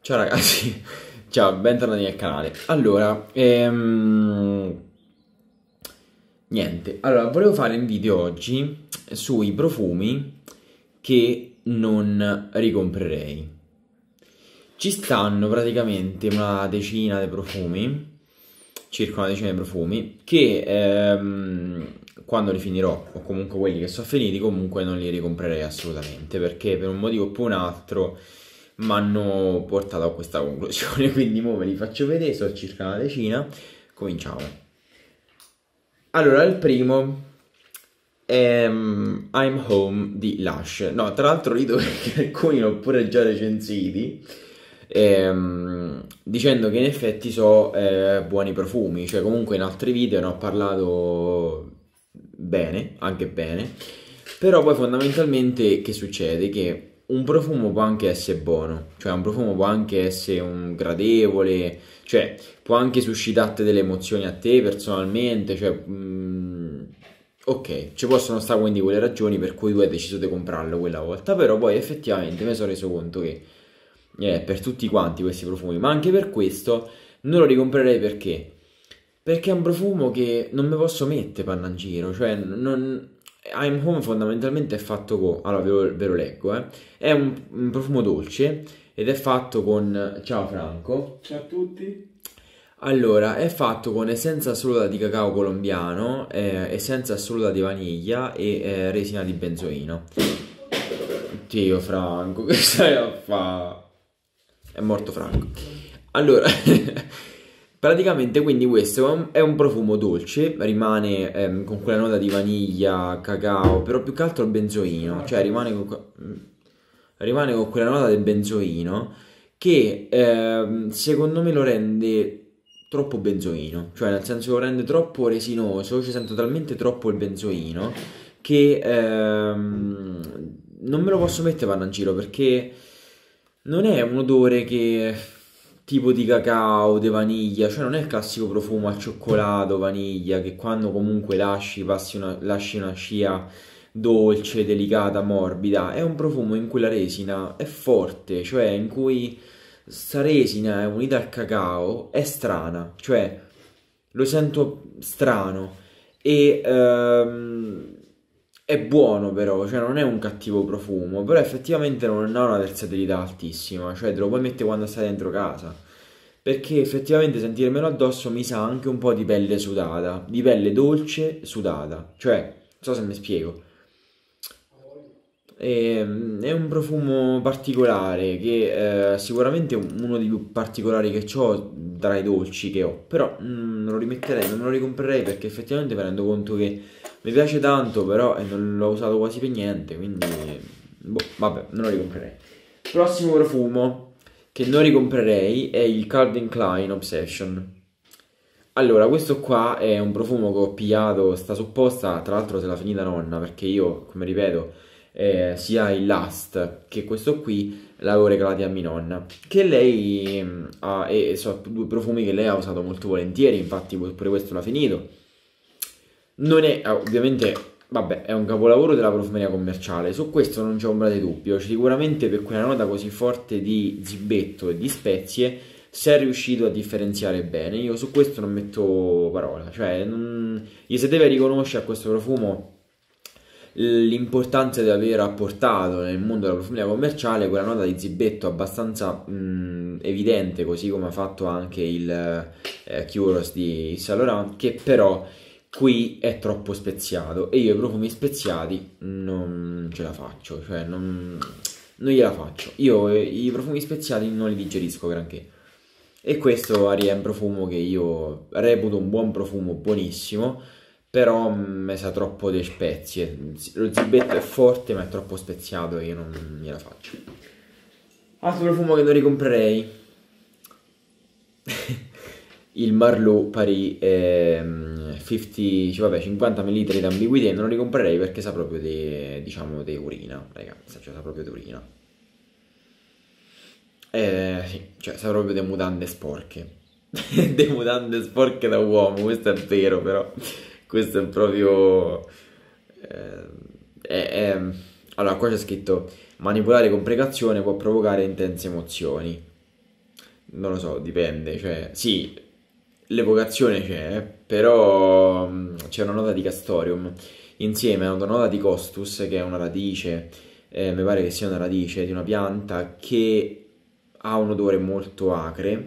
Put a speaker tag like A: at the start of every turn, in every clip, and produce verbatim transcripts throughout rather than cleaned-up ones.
A: Ciao ragazzi, ciao, bentornati nel canale. Allora, ehm, niente, allora volevo fare un video oggi sui profumi che non ricomprerei. Ci stanno praticamente una decina di profumi, circa una decina di profumi, che ehm, quando li finirò, o comunque quelli che sono finiti, comunque non li ricomprerei assolutamente, perché per un motivo o per un altro mi hanno portato a questa conclusione. Quindi mo ve li faccio vedere, sono circa una decina. Cominciamo. Allora, il primo è um, I'm Home di Lush. No, tra l'altro rido perché alcuni l'ho pure già recensiti, ehm, dicendo che in effetti so eh, buoni profumi. Cioè comunque in altri video ne ho parlato bene, anche bene. Però poi fondamentalmente che succede? Che un profumo può anche essere buono, cioè un profumo può anche essere un gradevole, cioè può anche suscitarti delle emozioni a te personalmente, cioè mm, ok, ci possono stare quindi quelle ragioni per cui tu hai deciso di comprarlo quella volta, però poi effettivamente mi sono reso conto che eh, per tutti quanti questi profumi, ma anche per questo non lo ricomprerei. Perché? Perché è un profumo che non mi posso mettere panna in giro, cioè non... I'm Home fondamentalmente è fatto con... Allora ve lo, ve lo leggo, eh. È un, un profumo dolce ed è fatto con... Ciao Franco.
B: Ciao a tutti.
A: Allora, è fatto con essenza assoluta di cacao colombiano, eh, essenza assoluta di vaniglia e eh, resina di benzoino. Dio Franco, che stai a fare? È morto Franco. Allora, praticamente quindi questo è un, è un profumo dolce, rimane ehm, con quella nota di vaniglia, cacao, però più che altro benzoino, cioè rimane con, que- rimane con quella nota del benzoino che ehm, secondo me lo rende troppo benzoino, cioè nel senso lo rende troppo resinoso, ci sento talmente troppo il benzoino che ehm, non me lo posso mettere panna in giro perché non è un odore che tipo di cacao, di vaniglia, cioè non è il classico profumo al cioccolato, vaniglia, che quando comunque lasci, passi una, lasci una scia dolce, delicata, morbida. È un profumo in cui la resina è forte, cioè in cui sta resina è unita al cacao, è strana, cioè lo sento strano e ehm, è buono però, cioè non è un cattivo profumo, però effettivamente non ha una versatilità altissima, cioè te lo puoi mettere quando stai dentro casa, perché effettivamente sentirmelo addosso mi sa anche un po' di pelle sudata, di pelle dolce sudata, cioè, non so se mi spiego. E, è un profumo particolare che eh, sicuramente è uno dei più particolari che ho tra i dolci che ho, però mm, non lo rimetterei, non me lo ricomprerei perché effettivamente mi rendo conto che mi piace tanto, però eh, non l'ho usato quasi per niente, quindi boh, vabbè, non lo ricomprerei. Prossimo profumo che non ricomprerei è il Calvin Klein Obsession. Allora, questo qua è un profumo che ho pigliato, sta supposta, tra l'altro se l'ha finita nonna, perché io, come ripeto, eh, sia il Last che questo qui l'avevo regalati a mia nonna, che lei mm, ha, e sono due profumi che lei ha usato molto volentieri, infatti pure questo l'ha finito. Non è, eh, ovviamente, vabbè, è un capolavoro della profumeria commerciale, su questo non c'è ombra di dubbio, sicuramente per quella nota così forte di zibetto e di spezie si è riuscito a differenziare bene, io su questo non metto parola, cioè non... gli si deve riconoscere a questo profumo l'importanza di aver apportato nel mondo della profumeria commerciale quella nota di zibetto abbastanza mh, evidente, così come ha fatto anche il eh, Kyuros di Yves Saint Laurent, che però qui è troppo speziato e io i profumi speziati non ce la faccio, cioè non, non gliela faccio. Io eh, i profumi speziati non li digerisco granché. E questo Ari è un profumo che io reputo un buon profumo, buonissimo, però mi sa troppo di spezie. Lo zibetto è forte ma è troppo speziato e io non gliela faccio. Altro profumo che non ricomprerei, il Marlot Paris ehm, cinquanta, cioè vabbè, cinquanta millilitri di ambiguità, non lo ricomprerei perché sa proprio di, diciamo, di urina, ragazzi, cioè sa proprio di urina. Eh, sì, cioè sa proprio di mutande sporche. De mutande sporche da uomo, questo è vero, però questo è proprio... eh, è- è- Allora, qua c'è scritto manipolare con precauzione può provocare intense emozioni. non lo so, dipende, cioè, sì, l'evocazione c'è, però mh, c'è una nota di Castorium insieme a una nota di Costus, che è una radice, eh, mi pare che sia una radice di una pianta che ha un odore molto acre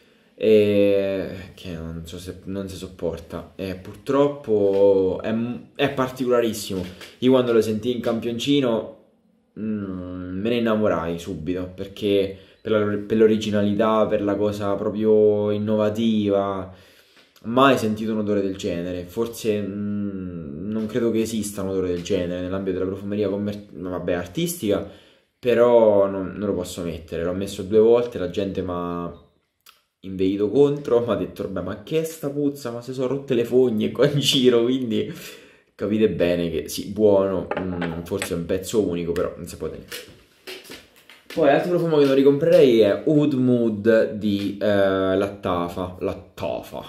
A: e che non so se non si sopporta. E purtroppo è, è particolarissimo. Io quando lo sentii in campioncino mm, me ne innamorai subito perché per la- per l'originalità, per la cosa proprio innovativa. Mai sentito un odore del genere. Forse mm, non credo che esista un odore del genere nell'ambito della profumeria commer- vabbè, artistica, però non, non lo posso mettere. L'ho messo due volte, la gente mi ha inveito contro, mi ha detto, vabbè, ma che è sta puzza? Ma se sono rotte le fogne qua in giro, quindi capite bene che sì, buono, mm, forse è un pezzo unico, però non si può tenere. Poi l'altro profumo che non ricomprerei è Oud Mood di eh, Lattafa, Lattafa.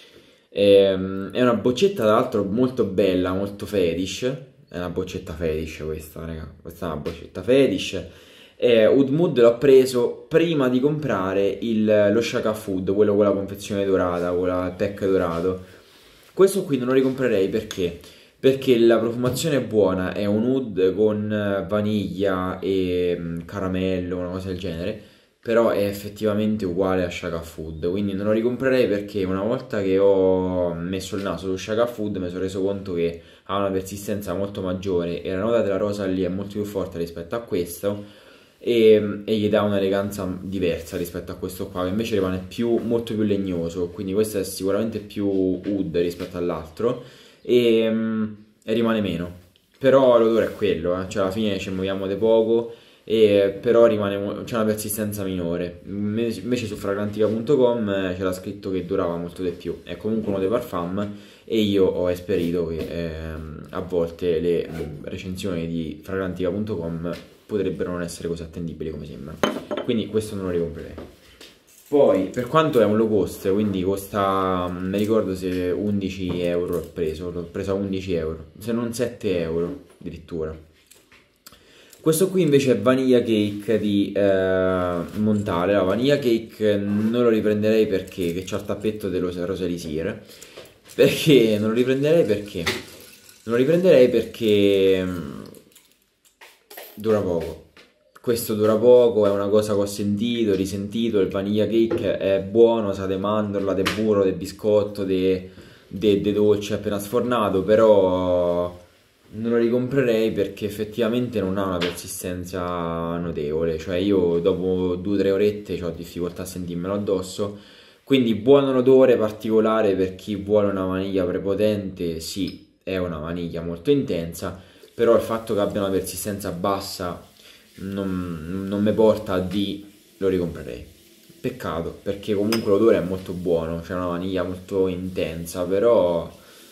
A: Ehm, è una boccetta, tra l'altro, molto bella, molto fetish. È una boccetta fetish questa, raga. Questa è una boccetta fetish. E Oud Mood l'ho preso prima di comprare il, lo Shaka Food, quello con la confezione dorata, con la- il pack dorato. Questo qui non lo ricomprerei perché? Perché la profumazione è buona, è un oud con eh, vaniglia e mm, caramello, una cosa del genere, però è effettivamente uguale a Shaka Food, quindi non lo ricomprerei perché una volta che ho messo il naso su Shaka Food mi sono reso conto che ha una persistenza molto maggiore e la nota della rosa lì è molto più forte rispetto a questo e, e gli dà un'eleganza diversa rispetto a questo qua, che invece rimane più, molto più legnoso, quindi questo è sicuramente più oud rispetto all'altro e, mm, e rimane meno. Però l'odore è quello, eh. Cioè alla fine ci muoviamo di poco, e, però rimane, mo- c'è una persistenza minore. Invece invece su fragrantica punto com eh, c'era scritto che durava molto di più. È comunque uno dei parfum e io ho esperito che ehm, a volte le mm, recensioni di fragrantica punto com potrebbero non essere così attendibili come sembrano. Quindi questo non lo ricomprerei. Poi, per quanto è un low cost, quindi costa, non mi ricordo se undici euro l'ho preso, l'ho preso a undici euro, se non sette euro addirittura. Questo qui invece è Vanilla Cake di eh, Montale. La Vanilla Cake non lo riprenderei perché che c'ha il tappetto dello Roselisir. Perché non lo riprenderei perché? Non lo riprenderei perché mm, dura poco. Questo dura poco, è una cosa che ho sentito, risentito, il vaniglia cake è buono, sa di mandorla, di burro, di biscotto, di dolce appena sfornato, però non lo ricomprerei perché effettivamente non ha una persistenza notevole, cioè io dopo due o tre orette ho difficoltà a sentirmelo addosso, quindi buon odore particolare per chi vuole una vaniglia prepotente, sì, è una vaniglia molto intensa, però il fatto che abbia una persistenza bassa non, non mi porta a di lo ricomprerei. Peccato, perché comunque l'odore è molto buono, c'è una vaniglia molto intensa, però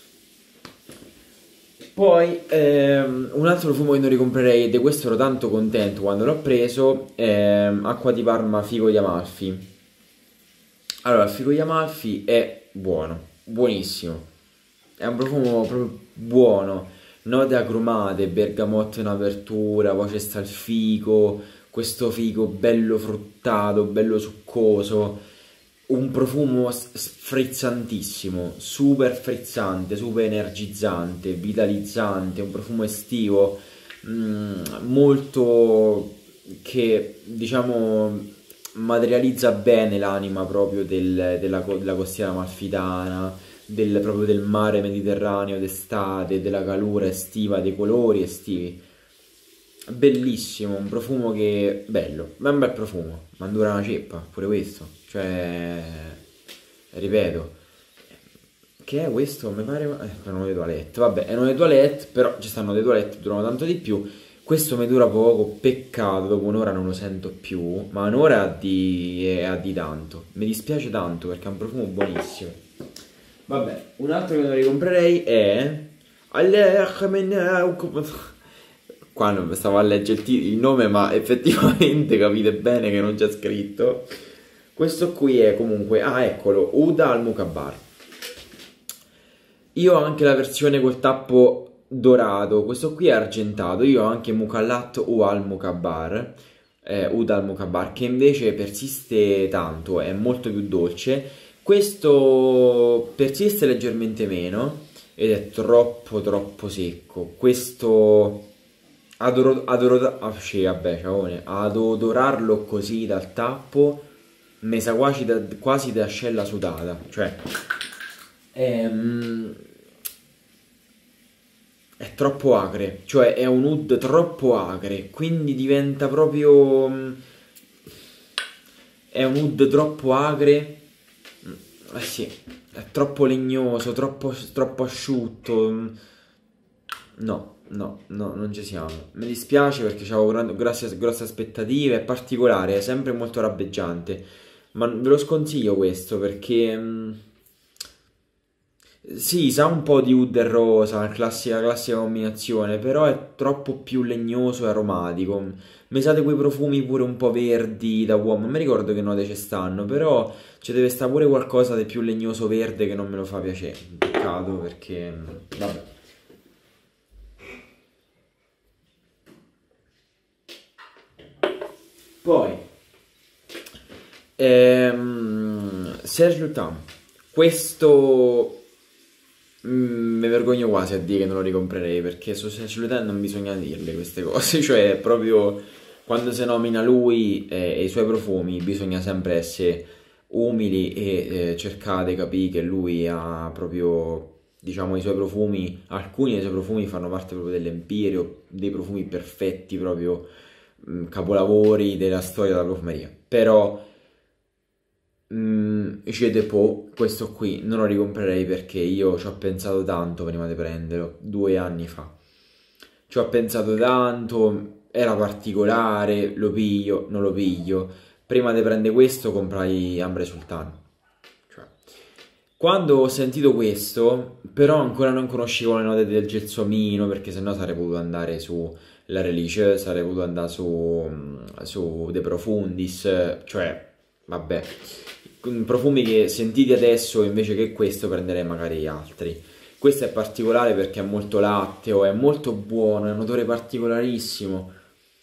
A: poi ehm, un altro profumo che non ricomprerei, e di questo ero tanto contento quando l'ho preso, è Acqua di Parma Figo di Amalfi. Allora, il Figo di Amalfi è buono, buonissimo, è un profumo proprio buono, note agrumate, bergamotto in apertura, poi c'è sta il fico, questo fico bello fruttato, bello succoso, un profumo s- sfrizzantissimo, super frizzante, super energizzante, vitalizzante, un profumo estivo, mm, molto che diciamo materializza bene l'anima proprio del- della, co- della costiera amalfitana, del, proprio del mare Mediterraneo d'estate, della calura estiva, dei colori estivi. Bellissimo, un profumo che... bello, ma è un bel profumo, ma dura una ceppa, pure questo. Cioè, ripeto, che è questo? Mi pare... Eh, è un di toilette, vabbè, è un di toilette, però ci stanno dei toilette, durano tanto di più. Questo mi dura poco, peccato, dopo un'ora non lo sento più, ma un'ora di... è di tanto. Mi dispiace tanto perché è un profumo buonissimo. Vabbè, un altro che non ricomprerei è... Qua non stavo a leggere il, ti- il nome, ma effettivamente capite bene che non c'è scritto. Questo qui è comunque... Ah, eccolo, Uda al Mukabar. Io ho anche la versione col tappo dorato, questo qui è argentato. Io ho anche Mukallat o al Mukabar. eh, Oud al Mokabar, che invece persiste tanto, è molto più dolce. Questo persiste leggermente meno ed è troppo troppo secco. Questo adoro, adoro, ah, sì, vabbè, ciaone, ad odorarlo così dal tappo mi sa quasi da, quasi da ascella sudata, cioè è, mm, è troppo acre, cioè è un oud troppo acre, quindi diventa proprio mm, è un oud troppo acre. Mm, eh sì, è troppo legnoso, troppo, troppo asciutto. mm, No, no, no, non ci siamo. Mi dispiace perché avevo gran- grosse, grosse aspettative, è particolare, è sempre molto rabbeggiante. Ma ve lo sconsiglio questo perché mh, sì, sa un po' di oud e rosa, la classica, classica combinazione, però è troppo più legnoso e aromatico. Mi sa di quei profumi pure un po' verdi da uomo. Non mi ricordo che note ci stanno, però ci deve stare pure qualcosa di più legnoso verde che non me lo fa piacere. Peccato perché mh, vabbè. Poi ehm, Serge Lutens, questo mm, mi vergogno quasi a dire che non lo ricomprerei perché su Serge Lutens non bisogna dirle queste cose, cioè proprio quando si nomina lui eh, e i suoi profumi bisogna sempre essere umili e eh, cercare di capire che lui ha proprio, diciamo, i suoi profumi, alcuni dei suoi profumi fanno parte proprio dell'Empirio, dei profumi perfetti proprio mh, capolavori della storia della profumeria. Però mm, Jeu de Pot, questo qui non lo ricomprerei perché io ci ho pensato tanto prima di prenderlo, due anni fa. Ci ho pensato tanto, era particolare, lo piglio, non lo piglio. Prima di prendere questo comprai Ambre Sultano. Cioè, quando ho sentito questo, però ancora non conoscevo le note del gelsomino, perché sennò sarei potuto andare su La Relice, sarei potuto andare su, su De Profundis, cioè, vabbè, profumi che sentiti adesso invece che questo prenderei magari altri. Questo è particolare perché è molto latteo, è molto buono, è un odore particolarissimo.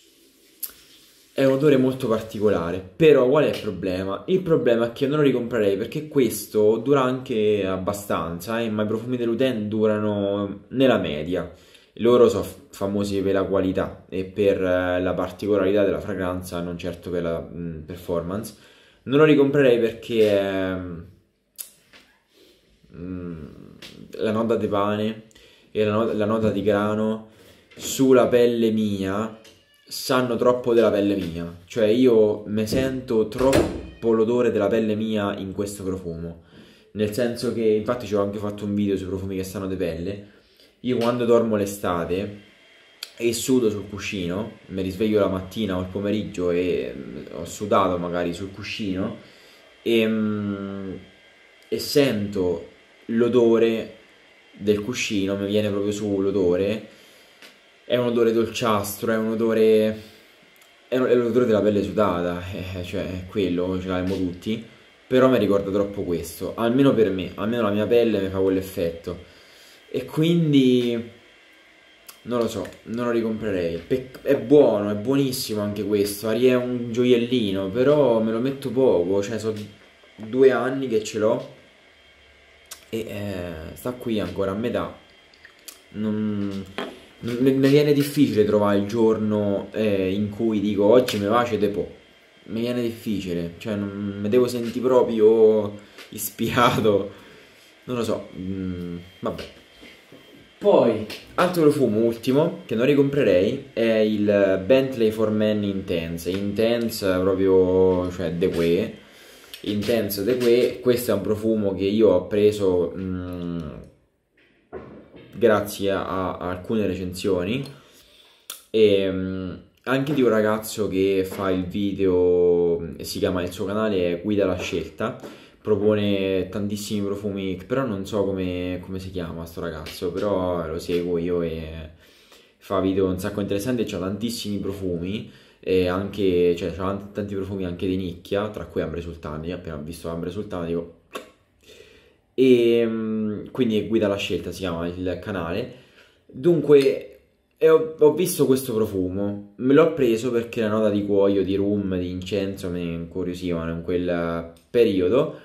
A: È un odore molto particolare, però qual è il problema? Il problema è che non lo ricomprerei perché questo dura anche abbastanza, eh, ma i profumi dell'Uten durano nella media. Loro sono famosi per la qualità e per eh, la particolarità della fragranza, non certo per la mh, performance. Non lo ricomprerei perché ehm, mm, la nota di pane e la, no- la nota di grano sulla pelle mia sanno troppo della pelle mia, cioè io mi sento troppo l'odore della pelle mia in questo profumo, nel senso che infatti ci ho anche fatto un video sui profumi che sanno di pelle. Io quando dormo l'estate e sudo sul cuscino, mi risveglio la mattina o il pomeriggio e mm, ho sudato magari sul cuscino e, mm, e sento l'odore del cuscino, mi viene proprio su l'odore, è un odore dolciastro, è un odore, è un- è l'odore della pelle sudata, eh, cioè è quello, ce l'abbiamo tutti, però mi ricorda troppo questo, almeno per me, almeno la mia pelle mi fa quell'effetto. E quindi non lo so, non lo ricomprerei. Pec- è buono, è buonissimo anche questo. Ari è un gioiellino, però me lo metto poco. Cioè, sono due anni che ce l'ho e eh, sta qui ancora a metà. Non, non- mi mi viene difficile trovare il giorno eh, in cui dico oggi mi va c'è depo. Mi viene difficile, cioè non mi devo sentire proprio ispirato. Non lo so, mm, vabbè. Poi, altro profumo ultimo che non ricomprerei è il Bentley for Men Intense. Intense proprio, cioè De Que. Intense De Que. Questo è un profumo che io ho preso mh, grazie a, a alcune recensioni e mh, anche di un ragazzo che fa il video, si chiama, il suo canale è Guida alla Scelta, propone tantissimi profumi, però non so come, come si chiama sto ragazzo, però lo seguo io e fa video un sacco interessanti e c'ha tantissimi profumi e anche, cioè c'ha tanti profumi anche di nicchia, tra cui Ambre Sultani, appena ho visto Ambre Sultani dico e mm, quindi Guida alla Scelta si chiama il canale. Dunque e ho, ho visto questo profumo, me l'ho preso perché la nota di cuoio, di rum, di incenso mi incuriosivano in quel periodo.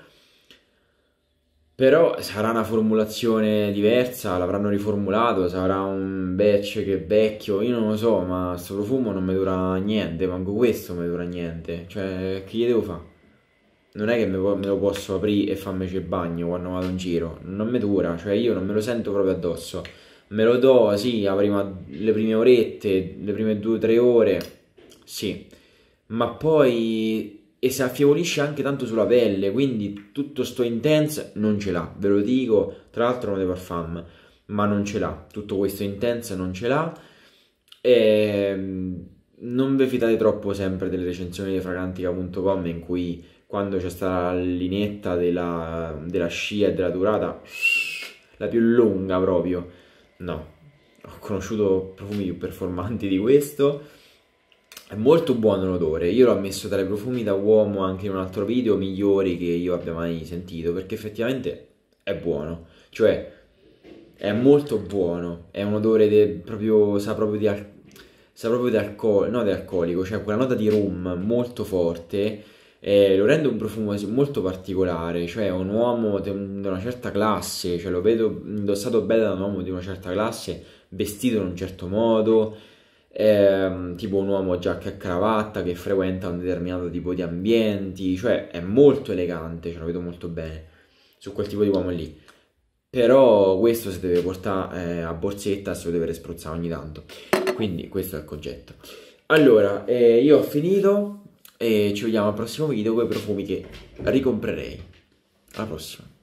A: Però sarà una formulazione diversa, l'avranno riformulato, sarà un batch che è vecchio, io non lo so, ma questo profumo non mi dura niente, manco questo mi dura niente. Cioè, che gli devo fare? Non è che me, me lo posso aprire e farmici il bagno quando vado in giro, non mi dura, cioè io non me lo sento proprio addosso. Me lo do, sì, la prima- le prime orette, le prime due o tre ore, sì, ma poi e si affievolisce anche tanto sulla pelle, quindi tutto sto intense non ce l'ha, ve lo dico, tra l'altro non de parfum, ma non ce l'ha, tutto questo intense non ce l'ha. E non vi fidate troppo sempre delle recensioni di fragrantica punto com in cui quando c'è stata la linetta della, della scia e della durata, la più lunga proprio, no, ho conosciuto profumi più performanti di questo. È molto buono l'odore, io l'ho messo tra i profumi da uomo anche in un altro video migliori che io abbia mai sentito, perché effettivamente è buono, cioè è molto buono, è un odore de- proprio, sa proprio di, al- sa proprio di alcol, no di alcolico, cioè quella nota di rum molto forte, eh, lo rende un profumo molto particolare, cioè un uomo di un- di una certa classe, cioè lo vedo indossato bene da un uomo di una certa classe, vestito in un certo modo, ehm, tipo un uomo giacca e cravatta che frequenta un determinato tipo di ambienti, cioè è molto elegante, ce lo vedo molto bene su quel tipo di uomo lì. Però questo si deve portare eh, a borsetta e se lo deve spruzzare ogni tanto. Quindi questo è il concetto. Allora, eh, io ho finito e ci vediamo al prossimo video con i profumi che ricomprerei. Alla prossima.